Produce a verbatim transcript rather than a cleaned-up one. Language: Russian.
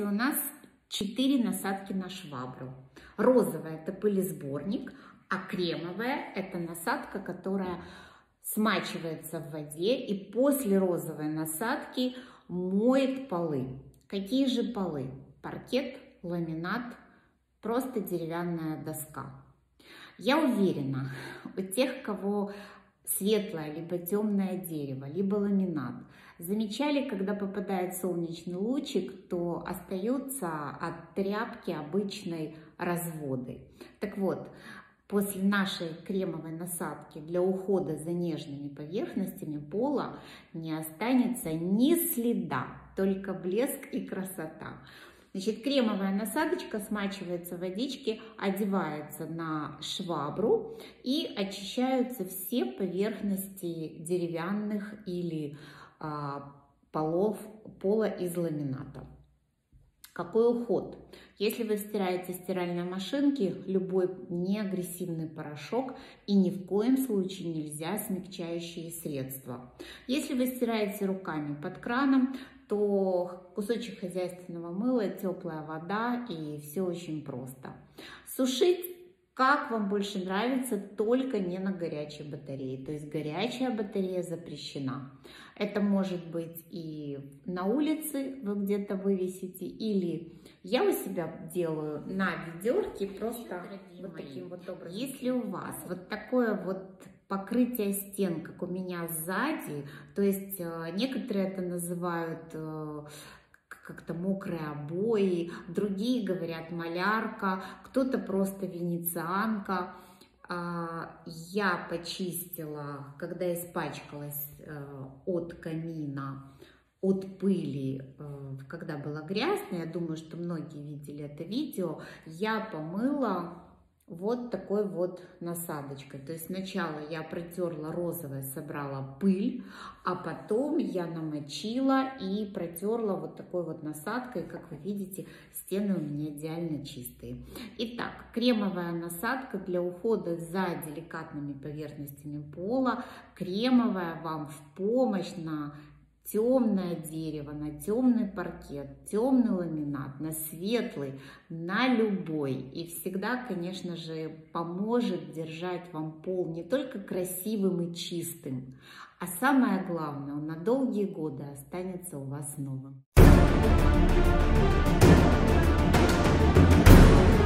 у нас четыре насадки на швабру. Розовая – это пылесборник, а кремовая – это насадка, которая смачивается в воде и после розовой насадки моет полы. Какие же полы? Паркет, ламинат, просто деревянная доска. Я уверена, у тех, кого светлое либо темное дерево, либо ламинат, замечали, когда попадает солнечный лучик, то остаются от тряпки обычной разводы. Так вот, после нашей кремовой насадки для ухода за нежными поверхностями пола не останется ни следа, только блеск и красота. Значит, кремовая насадочка смачивается в водичке, одевается на швабру и очищаются все поверхности деревянных или а, полов, пола из ламината. Какой уход? Если вы стираете в стиральной машинке, любой неагрессивный порошок и ни в коем случае нельзя смягчающие средства. Если вы стираете руками под краном, то кусочек хозяйственного мыла, теплая вода и все очень просто. Сушить как вам больше нравится, только не на горячей батарее. То есть горячая батарея запрещена. Это может быть и на улице вы где-то вывесите, или я у себя делаю на ведерке просто вот таким вот образом. Если у вас вот такое вот покрытие стен, как у меня сзади, то есть некоторые это называют как-то мокрые обои, другие говорят малярка, кто-то просто венецианка. Я почистила, когда испачкалась от камина, от пыли, когда было грязно, я думаю, что многие видели это видео, я помыла вот такой вот насадочкой. То есть сначала я протерла розовое, собрала пыль, а потом я намочила и протерла вот такой вот насадкой. Как вы видите, стены у меня идеально чистые. Итак, кремовая насадка для ухода за деликатными поверхностями пола. Кремовая вам в помощь на темное дерево, на темный паркет, темный ламинат, на светлый, на любой. И всегда, конечно же, поможет держать вам пол не только красивым и чистым, а самое главное, он на долгие годы останется у вас новым.